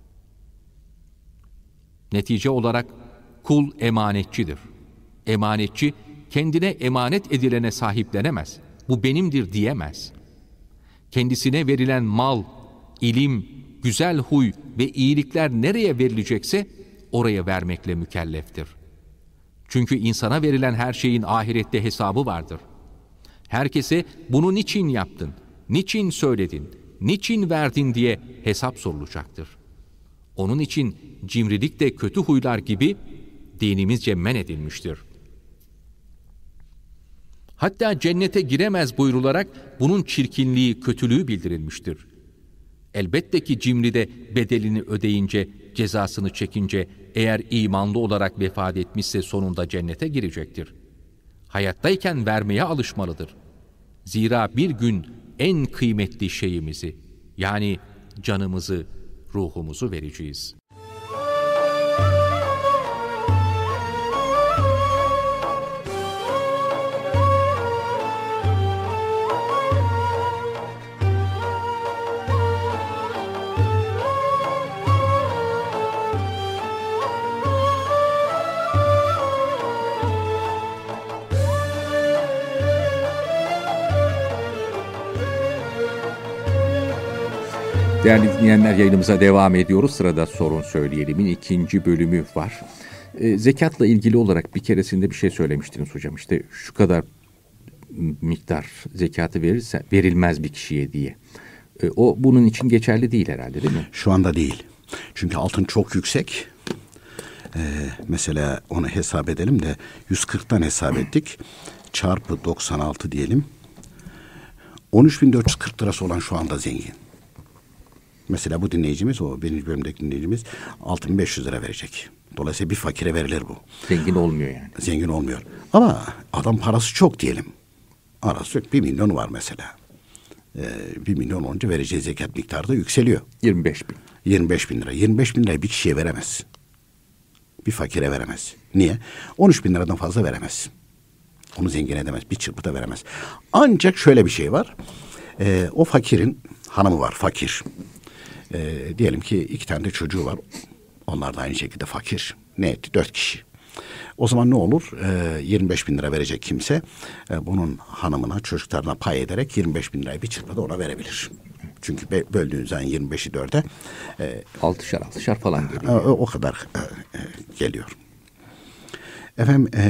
Netice olarak kul emanetçidir. Emanetçi kendine emanet edilene sahiplenemez. Bu benimdir diyemez. Kendisine verilen mal, ilim, güzel huy ve iyilikler nereye verilecekse oraya vermekle mükelleftir. Çünkü insana verilen her şeyin ahirette hesabı vardır. Herkese bunu niçin yaptın, niçin söyledin, niçin verdin diye hesap sorulacaktır. Onun için cimrilik de kötü huylar gibi dinimizce men edilmiştir. Hatta cennete giremez buyrularak bunun çirkinliği, kötülüğü bildirilmiştir. Elbette ki cimri de bedelini ödeyince, cezasını çekince, eğer imanlı olarak vefat etmişse sonunda cennete girecektir. Hayattayken vermeye alışmalıdır. Zira bir gün en kıymetli şeyimizi, yani canımızı, ruhumuzu vereceğiz. Değerli dinleyenler, yayınımıza devam ediyoruz. Sırada Sorun Söyleyelim'in ikinci bölümü var. E, zekatla ilgili olarak bir keresinde bir şey söylemiştiniz hocam. İşte şu kadar miktar zekatı verirse verilmez bir kişiye diye. E, o bunun için geçerli değil herhalde, değil mi? Şu anda değil. Çünkü altın çok yüksek. Ee, mesela onu hesap edelim de yüz kırktan hesap ettik. Çarpı doksan altı diyelim. on üç bin dört yüz kırk lirası olan şu anda zengin. Mesela bu dinleyicimiz, o birinci bölümdeki dinleyicimiz altı bin beş yüz lira verecek. Dolayısıyla bir fakire verilir bu. Zengin olmuyor yani. Zengin olmuyor. Ama adam parası çok diyelim. Arası yok. Bir milyon var mesela. Ee, bir milyon olunca vereceği zekat miktarı da yükseliyor. yirmi beş bin. yirmi beş bin lira. yirmi beş bin lirayı bir kişiye veremez. Bir fakire veremez. Niye? on üç bin liradan fazla veremez. Onu zengin edemez. Bir çırpıda veremez. Ancak şöyle bir şey var. Ee, o fakirin hanımı var. Fakir. Ee, diyelim ki iki tane de çocuğu var. Onlar da aynı şekilde fakir. Ne etti? Dört kişi. O zaman ne olur? Ee, yirmi beş bin lira verecek kimse e, bunun hanımına, çocuklarına pay ederek yirmi beş bin lirayı bir çırpıda ona verebilir. Çünkü be, böldüğün zaman yirmi beşi dörde e, altışar altışar falan geliyor. O, o kadar e, e, geliyor. Efendim e,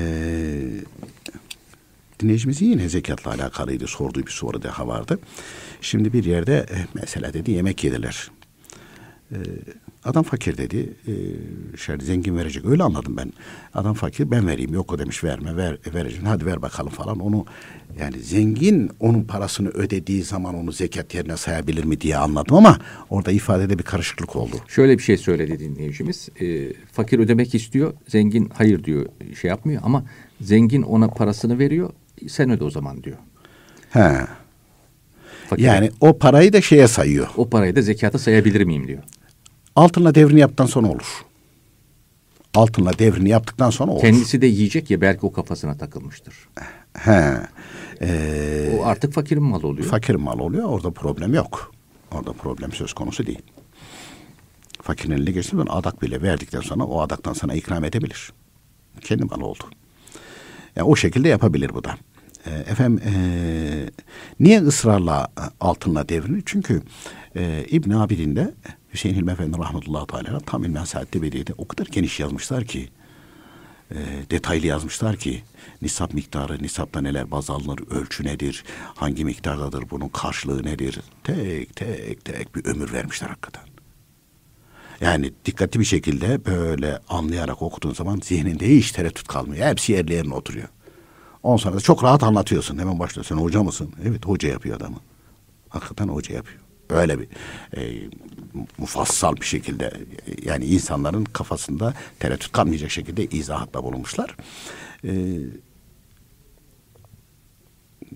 dinleyicimizin yine zekatla alakalıydı. Sorduğu bir soru daha vardı. Şimdi bir yerde e, mesela dedi yemek yediler. E, adam fakir dedi. E, şöyle zengin verecek. Öyle anladım ben. Adam fakir, ben vereyim. Yok o demiş, verme. Ver, vereceğim. Hadi ver bakalım falan. Onu yani zengin onun parasını ödediği zaman onu zekat yerine sayabilir mi diye anladım ama orada ifadede bir karışıklık oldu. Şöyle bir şey söyledi dinleyicimiz. E, fakir ödemek istiyor. Zengin hayır diyor, şey yapmıyor ama zengin ona parasını veriyor. Sen öde o zaman diyor. He. Fakir, yani o parayı da şeye sayıyor. o parayı da zekata sayabilir miyim diyor. Altınla devrini yaptıktan sonra olur. Altınla devrini yaptıktan sonra olur. Kendisi de yiyecek ya, belki o kafasına takılmıştır. He. Ee, O artık fakirin malı oluyor. Fakirin malı oluyor. Orada problem yok. Orada problem söz konusu değil. Fakirin eline geçtiği zaman adak bile verdikten sonra o adaktan sana ikram edebilir. Kendi malı oldu. Yani o şekilde yapabilir bu da. E, efendim e, niye ısrarla altınla devrini? Çünkü e, İbn Abidin'de Hüseyin Hilmi Efendi rahmetullahi teala tam İlmi Saadet'te Bediye'de o kadar geniş yazmışlar ki e, detaylı yazmışlar ki nisap miktarı, nisapta neler baz alınır, ölçü nedir, hangi miktardadır, bunun karşılığı nedir, tek tek tek bir ömür vermişler hakikaten. Yani dikkatli bir şekilde böyle anlayarak okuduğun zaman zihninde hiç tereddüt kalmıyor. Hepsi yerli yerine oturuyor. Ondan sonra da çok rahat anlatıyorsun. Hemen başlıyorsun. Sen hoca mısın? Evet, hoca yapıyor adamı. Hakikaten hoca yapıyor. Böyle bir e, mufassal bir şekilde yani insanların kafasında tereddüt kalmayacak şekilde izahatta bulunmuşlar. E,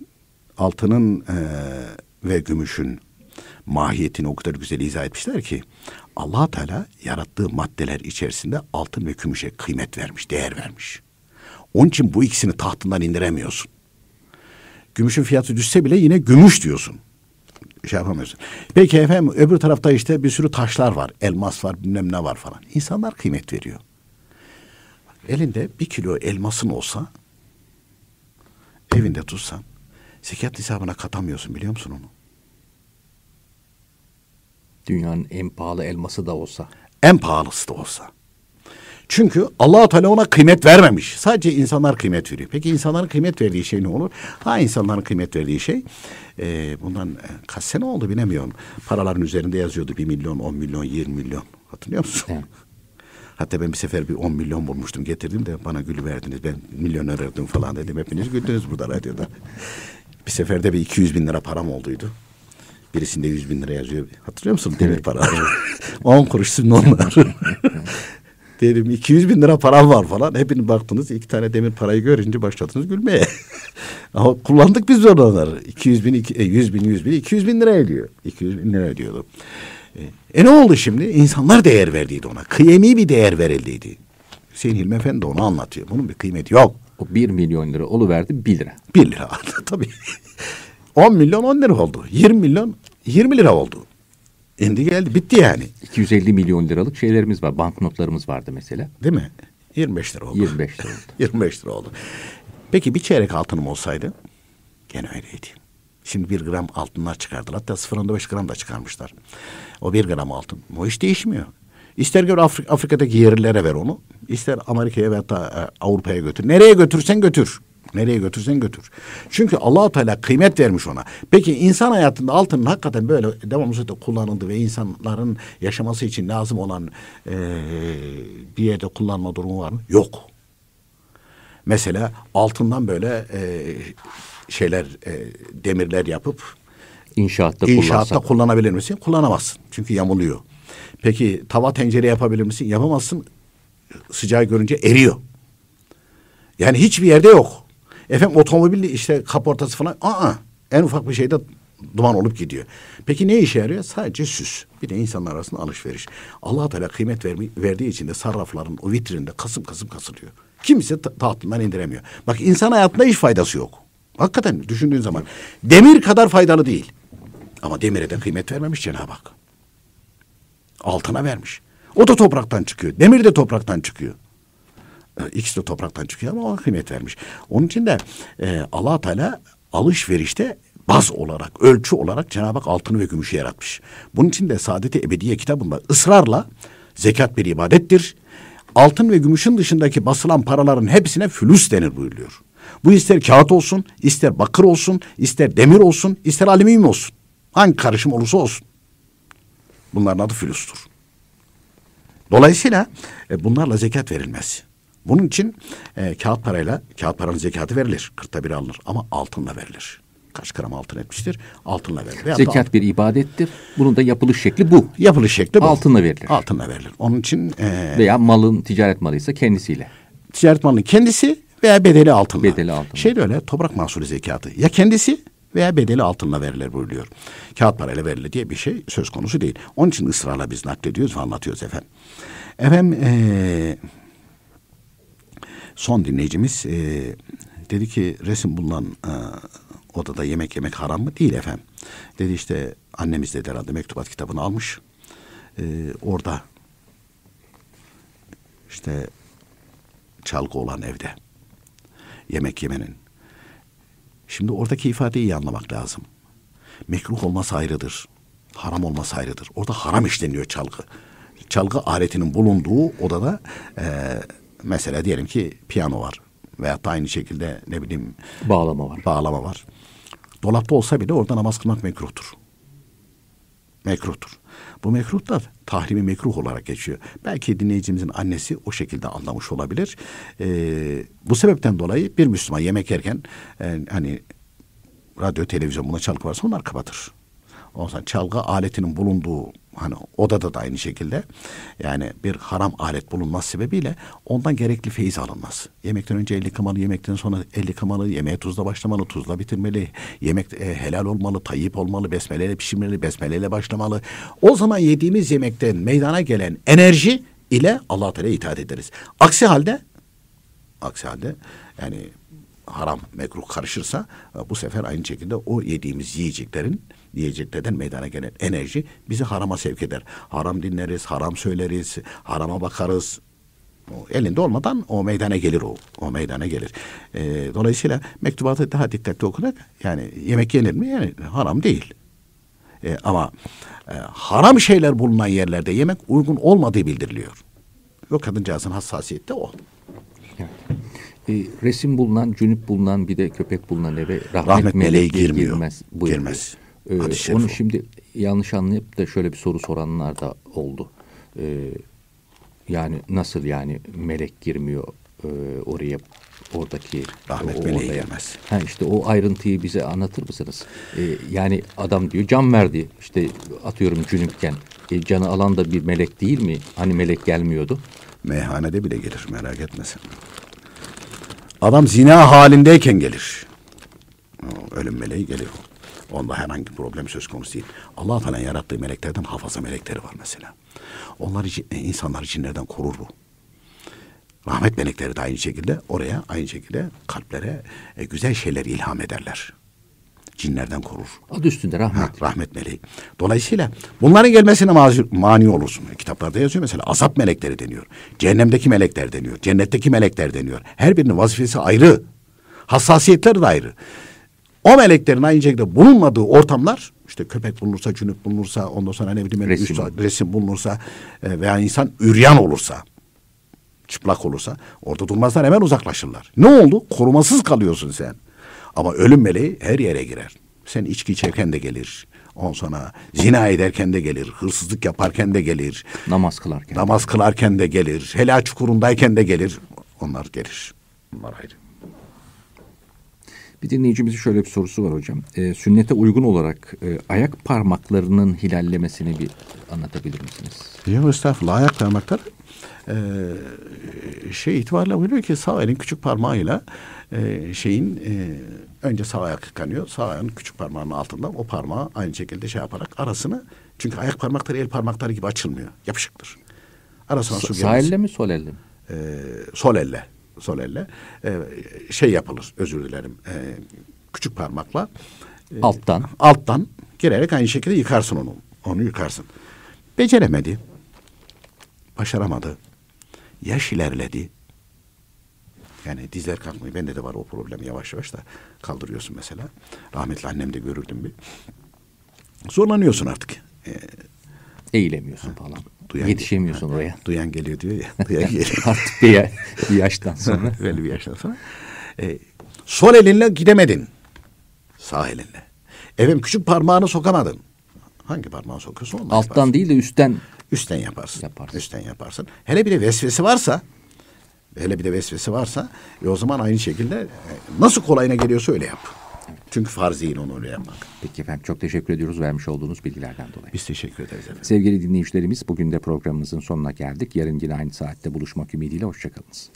altının e, ve gümüşün mahiyetini o kadar güzel izah etmişler ki Allah Teala yarattığı maddeler içerisinde altın ve gümüşe kıymet vermiş, değer vermiş. Onun için bu ikisini tahtından indiremiyorsun. Gümüşün fiyatı düşse bile yine gümüş diyorsun. Şey yapamıyorsun. Peki efendim öbür tarafta işte bir sürü taşlar var. Elmas var, bilmem ne var falan. İnsanlar kıymet veriyor. Elinde bir kilo elmasın olsa, evinde tutsan, zekat hesabına katamıyorsun, biliyor musun onu? Dünyanın en pahalı elması da olsa. En pahalısı da olsa. Çünkü Allah-u Teala ona kıymet vermemiş. Sadece insanlar kıymet veriyor. Peki insanların kıymet verdiği şey ne olur? Ha, insanların kıymet verdiği şey e, bundan kaç sene oldu bilemiyorum. Paraların üzerinde yazıyordu bir milyon, on milyon, yirmi milyon. Hatırlıyor musun? Evet. Hatta ben bir sefer bir on milyon bulmuştum, getirdim de bana gülü verdiniz. Ben milyoner erdim falan dedim. Hepiniz güldünüz burada radyoda. Bir seferde bir iki yüz bin lira param olduydu. Birisinde yüz bin lira yazıyor. Hatırlıyor musun? Demir evet. Para. on kuruş sizin onlar. Dedim iki yüz bin lira param var falan. Hepiniz baktınız, iki tane demir parayı görünce başladınız gülmeye. Ama kullandık biz onları. iki yüz bin, yüz bin, yüz bin, iki yüz bin lira ediyor. iki yüz bin lira ediyordu. E ne oldu şimdi? İnsanlar değer verdiydi ona. Kıyemi bir değer verildiydi. Hüseyin Hilmi Efendi de onu anlatıyor. Bunun bir kıymeti yok. O bir milyon lira oluverdi bir lira. Bir lira tabii. on milyon on lira oldu. yirmi milyon yirmi lira oldu. Indi geldi, bitti yani. iki yüz elli milyon liralık şeylerimiz var. Banknotlarımız vardı mesela. Değil mi? yirmi beş lira oldu. yirmi beş lira oldu. yirmi beş lira oldu. Peki bir çeyrek altınım olsaydı gene öyleydi. Şimdi bir gram altınlar çıkardılar. Hatta sıfır virgül beş gram da çıkarmışlar. O bir gram altın. O hiç değişmiyor. İster gör Afri- Afrika'daki yerlilere ver onu. İster Amerika'ya veya da Avrupa'ya götür. Nereye götürsen götür. Nereye götürsen götür. Çünkü Allah-u Teala kıymet vermiş ona. Peki insan hayatında altının hakikaten böyle devamlı kullanıldı ve insanların yaşaması için lazım olan e, bir yerde kullanma durumu var mı? Yok. Mesela altından böyle e, şeyler, e, demirler yapıp inşaatta, inşaatta kullanabilir misin? Kullanamazsın. Çünkü yamuluyor. Peki tava tencere yapabilir misin? Yapamazsın. Sıcağı görünce eriyor. Yani hiçbir yerde yok. Efendim otomobil işte kaportası falan, aa, en ufak bir şeyde duman olup gidiyor. Peki ne işe yarıyor? Sadece süs. Bir de insanlar arasında alışveriş. Allah Teala kıymet vermi, verdiği için de sarrafların o vitrinde kasım kasım kasılıyor. Kimse ta- tahtından indiremiyor. Bak insan hayatında hiç faydası yok. Hakikaten düşündüğün zaman. Demir kadar faydalı değil. Ama demire de kıymet vermemiş Cenab-ı Hak. Altına vermiş. O da topraktan çıkıyor. Demir de topraktan çıkıyor. İkisi de topraktan çıkıyor ama ona kıymet vermiş. Onun için de e, Allah Teala alışverişte baz olarak, ölçü olarak Cenab-ı Hak altını ve gümüşü yaratmış. Bunun için de Saadet-i Ebediye kitabında ısrarla zekat bir ibadettir. Altın ve gümüşün dışındaki basılan paraların hepsine fülüs denir buyuruyor. Bu ister kağıt olsun, ister bakır olsun, ister demir olsun, ister alüminyum olsun. Hangi karışım olursa olsun. Bunların adı fülüstür. Dolayısıyla e, bunlarla zekat verilmez. Bunun için e, kağıt parayla, kağıt paranın zekatı verilir. Kırkta bir alınır ama altınla verilir. Kaç gram altın etmiştir? Altınla verilir. Veyahut zekat altın. Bir ibadettir. Bunun da yapılış şekli bu. Yapılış şekli bu. Altınla verilir. Altınla verilir. Onun için... E, veya malın ticaret malıysa kendisiyle. Ticaret malının kendisi veya bedeli altınla. Bedeli altınla. Şey de öyle, toprak mahsulü zekatı. Ya kendisi veya bedeli altınla verilir buyuruyor. Kağıt parayla verilir diye bir şey söz konusu değil. Onun için ısrarla biz naklediyoruz ve anlatıyoruz efendim. Efendim... E, son dinleyicimiz e, dedi ki resim bulunan e, odada yemek yemek haram mı? Değil efendim. Dedi işte annemiz dedi herhalde mektubat kitabını almış. E, orada işte çalgı olan evde yemek yemenin. Şimdi oradaki ifadeyi iyi anlamak lazım. Mekruh olması ayrıdır. Haram olması ayrıdır. Orada haram işleniyor çalgı. Çalgı aletinin bulunduğu odada e, mesela diyelim ki piyano var veyahut da aynı şekilde ne bileyim bağlama var. Bağlama var. Dolapta olsa bile orada namaz kılmak mekruhtur. Mekruhtur. Bu mekruh da tahrimi mekruh olarak geçiyor. Belki dinleyicimizin annesi o şekilde anlamış olabilir. Ee, bu sebepten dolayı bir Müslüman yemek yerken e, hani radyo, televizyon buna çalgı varsa onlar kapatır. O zaman çalgı aletinin bulunduğu Hani odada da aynı şekilde. Yani bir haram alet bulunması sebebiyle ondan gerekli feyiz alınmaz. Yemekten önce el yıkamalı, yemekten sonra el yıkamalı, yemeğe tuzla başlamalı, tuzla bitirmeli, yemek e, helal olmalı, tayyip olmalı, besmeleyle pişirmeli, besmeleyle başlamalı. O zaman yediğimiz yemekten meydana gelen enerji ile Allah-u Teala'ya itaat ederiz. Aksi halde aksi halde yani haram, mekruh karışırsa bu sefer aynı şekilde o yediğimiz yiyeceklerin yiyeceklerden meydana gelen enerji bizi harama sevk eder. Haram dinleriz, haram söyleriz, harama bakarız. O elinde olmadan o meydana gelir o. O meydana gelir. E, dolayısıyla mektubatı daha dikkatli okunak. Yani yemek yenir mi? Yani haram değil. E, ama e, haram şeyler bulunan yerlerde yemek uygun olmadığı bildiriliyor. O kadıncağızın hassasiyeti de o. Evet. E, resim bulunan, cünüp bulunan, bir de köpek bulunan eve rahmet, rahmet meleği meleği girmiyor. Girmez. Girmez. Ee, onu şimdi yanlış anlayıp da şöyle bir soru soranlar da oldu. Ee, yani nasıl yani melek girmiyor e, oraya, oradaki rahmet o, meleği odaya. girmez. Ha, işte o ayrıntıyı bize anlatır mısınız? Ee, yani adam diyor can verdi, işte atıyorum cünüpken e, canı alan da bir melek değil mi? Hani melek gelmiyordu. Meyhanede bile gelir, merak etmesin. Adam zina halindeyken gelir. O, ölüm meleği gelir. Onda herhangi bir problem söz konusu değil. Allah-u Teala'nın yarattığı meleklerden hafaza melekleri var mesela. Onlar için, insanları cinlerden korur bu. Rahmet melekleri de aynı şekilde oraya aynı şekilde kalplere e, güzel şeyler ilham ederler. Cinlerden korur. Adı üstünde rahmet. Ha, rahmet meleği. Dolayısıyla bunların gelmesine mazur, mani olursun. Kitaplarda yazıyor mesela azap melekleri deniyor. Cehennemdeki melekler deniyor. Cennetteki melekler deniyor. Her birinin vazifesi ayrı. Hassasiyetleri de ayrı. O meleklerin aynı şekilde bulunmadığı ortamlar, işte köpek bulunursa, cünüp bulunursa, ondan sonra ne bileyim resim, üst, resim bulunursa e, veya insan üryan olursa, çıplak olursa orada durmazlar, hemen uzaklaşırlar. Ne oldu? Korumasız kalıyorsun sen. Ama ölüm meleği her yere girer. Sen içki içerken de gelir. Ondan sonra zina ederken de gelir. Hırsızlık yaparken de gelir. Namaz kılarken. Namaz kılarken de gelir. Helal çukurundayken de gelir. Onlar gelir. Bunlar ayrı. Bir dinleyicimizin şöyle bir sorusu var hocam. E, sünnete uygun olarak e, ayak parmaklarının hilallemesini bir anlatabilir misiniz? Yok estağfurullah. Ayak parmaklar e, şey itibariyle buyuruyor ki sağ elin küçük parmağıyla e, şeyin e, önce sağ ayak yıkanıyor. Sağ ayağın küçük parmağının altından o parmağı aynı şekilde şey yaparak arasını, çünkü ayak parmakları el parmakları gibi açılmıyor. Yapışıktır. Arasına su Sağ elle mi sol elle mi? E, sol elle. Sol elle e, şey yapılır, özür dilerim, e, küçük parmakla e, alttan alttan girerek aynı şekilde yıkarsın onu. Onu yıkarsın. Beceremedi. Başaramadı. Yaş ilerledi. Yani dizler kalkmıyor. Bende de var o problem, yavaş yavaş da kaldırıyorsun mesela. Rahmetli annem de görürdüm bir. Zorlanıyorsun artık. E, Eğilemiyorsun falan. Duyan, yetişemiyorsun ha, oraya. Duyan geliyor diyor ya. Duyan geliyor. Artık bir, ya, bir yaştan sonra. Böyle bir yaştan sonra. E, sol elinle gidemedin. Sağ elinle. Efendim küçük parmağını sokamadın. Hangi parmağı sokuyorsun? Ondan alttan yaparsın. değil de üstten. Üstten yaparsın. yaparsın. Üstten yaparsın. Hele bir de vesvese varsa, hele bir de vesvese varsa, e o zaman aynı şekilde e, nasıl kolayına geliyorsa öyle yap. Evet. Çünkü farz değil onu öyle yapmak. Peki efendim, çok teşekkür ediyoruz vermiş olduğunuz bilgilerden dolayı. Biz teşekkür ederiz efendim. Sevgili dinleyicilerimiz, bugün de programımızın sonuna geldik. Yarın yine aynı saatte buluşmak ümidiyle hoşçakalınız.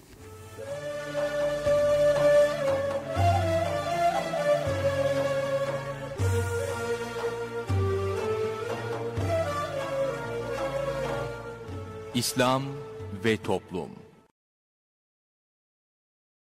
İslam ve Toplum.